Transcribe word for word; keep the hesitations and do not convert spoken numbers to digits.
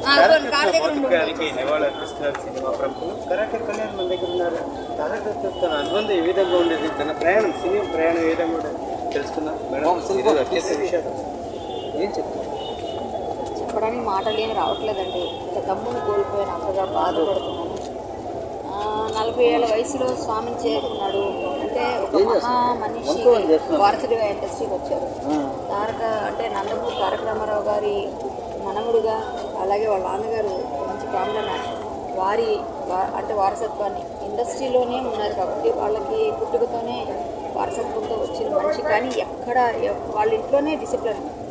గారికి నివాళులర్పిస్తున్నారు సినిమా ప్రముఖులు. కరాటే కళ్యాణ్ మన దగ్గర ఉన్నారు. తారకతో తన అనుబంధం ఏ విధంగా ఉండేది, తన ప్రయాణం సినిమా ప్రయాణం ఏ విధంగా ఉండేది తెలుసుకుందాం మేడం. అత్యంత విషయాలు ఏం చెప్తారు? చెప్పడానికి మాటలు ఏమి రావట్లేదండి. ఒక తమ్ముని కోల్పోయిన అంతగా బాధపడుతున్నాను. నలభై ఏళ్ళ వయసులో స్వామిని చేరుకున్నాడు అంటే ఒక మహా మనిషి వారసుడిగా ఇండస్ట్రీకి వచ్చారు. తారక అంటే నందమూరి తారక రామారావు గారి మనముడుగా, అలాగే వాళ్ళ నాన్నగారు మంచి కామెడీ వారి అంటే వారసత్వాన్ని ఇండస్ట్రీలోనే ఉన్నారు కాబట్టి వాళ్ళకి పుట్టుకతోనే వారసత్వంతో వచ్చిన మనిషి. కానీ ఎక్కడ వాళ్ళ ఇంట్లోనే డిసిప్లిన్